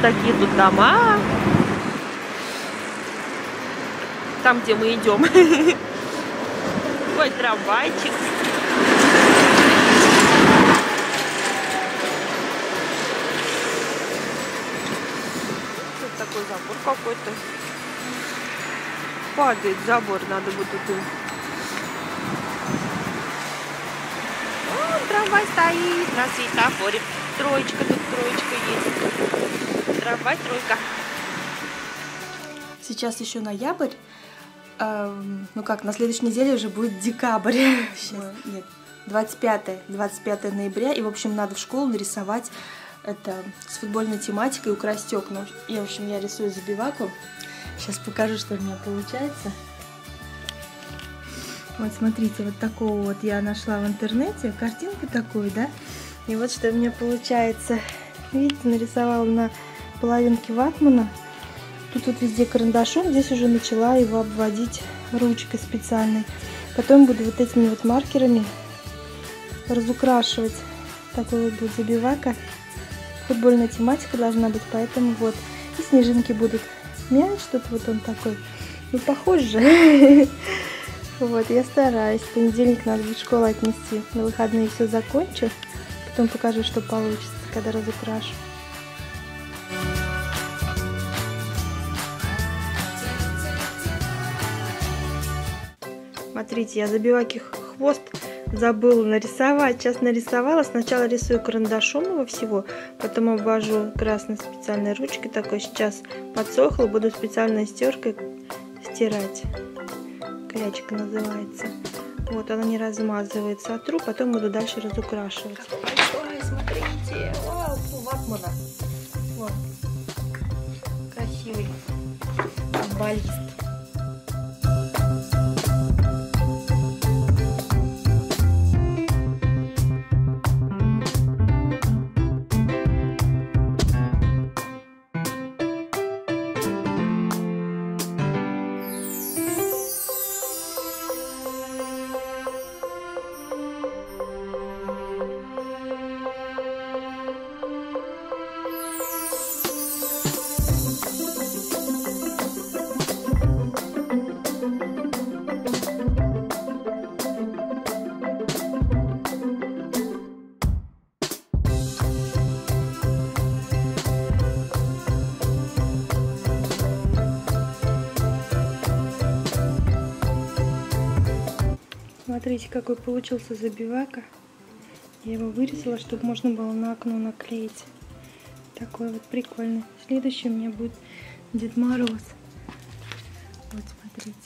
такие тут дома. Там, где мы идем. Ой, трамвайчик. Тут такой забор какой-то. Падает забор, надо будет тут. Вон трамвай стоит на светофоре. Троечка, тут троечка есть. Трамвай, тройка. Сейчас еще ноябрь. Ну как, на следующей неделе уже будет декабрь. Нет, 25 ноября. И, в общем, надо в школу нарисовать это с футбольной тематикой, украсть окна. И, в общем, я рисую забиваку. Сейчас покажу, что у меня получается. Вот смотрите, вот такого вот я нашла в интернете. Картинку такую, да? И вот что у меня получается. Видите, нарисовала на половинке ватмана. Тут вот везде карандашом, здесь уже начала его обводить ручкой специальной. Потом буду вот этими вот маркерами разукрашивать. Такой вот будет забивака. Футбольная тематика должна быть, поэтому вот. И снежинки будут. Мяч, тут вот он такой. Ну, похож же. Вот, я стараюсь. В понедельник надо будет в школу отнести. На выходные все закончу. Потом покажу, что получится, когда разукрашу. Смотрите, я забиваки хвост забыла нарисовать. Сейчас нарисовала. Сначала рисую карандашом его всего, потом обвожу красной специальной ручкой такой. Сейчас подсохло, буду специальной стеркой стирать. Клячка называется. Вот, она не размазывается. Отру, потом буду дальше разукрашивать. Ой, смотрите, вау, ватмана. Вот, красивый футболист. Смотрите, какой получился забивака. Я его вырезала, чтобы можно было на окно наклеить. Такой вот прикольный. Следующий у меня будет Дед Мороз. Вот, смотрите.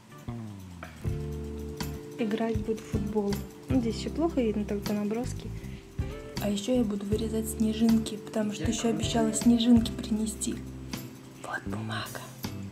Играть будет в футбол. Ну, здесь еще плохо видно, только наброски. А еще я буду вырезать снежинки, потому что еще обещала снежинки принести. Вот бумага.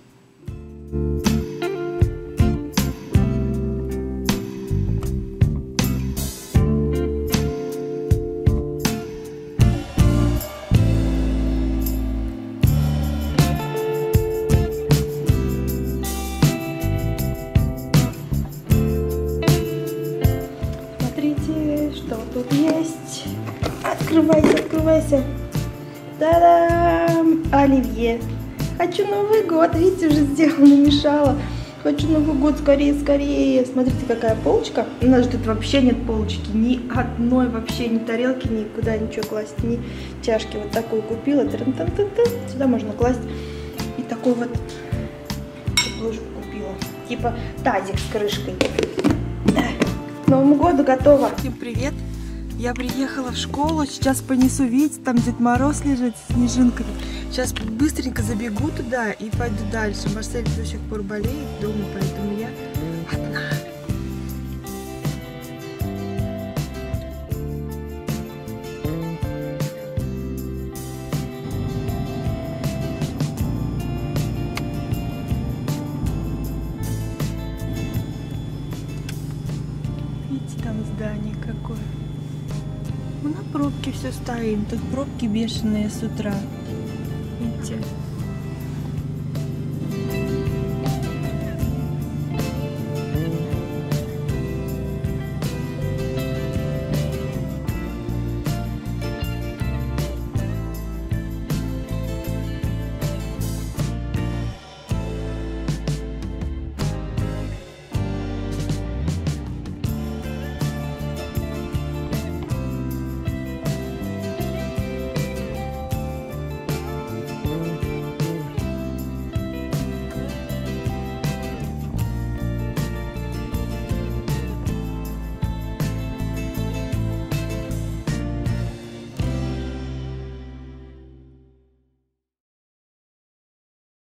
Что тут есть? Открывайся, открывайся. Та-дам! Оливье. Хочу Новый год. Видите, уже сделала, намешала. Хочу Новый год, скорее, скорее. Смотрите, какая полочка. У нас же тут вообще нет полочки. Ни одной вообще, ни тарелки, никуда ничего класть, ни чашки. Вот такую купила. Сюда можно класть. И такой вот ложку купила. Типа тазик с крышкой. К Новому году готово. Всем привет! Я приехала в школу, сейчас понесу, видите, там Дед Мороз лежит с снежинками. Сейчас быстренько забегу туда и пойду дальше. Марсель до сих пор болеет дома, поэтому я одна. Видите, там здание какое. Мы на пробке все стоим. Тут пробки бешеные с утра. Видите?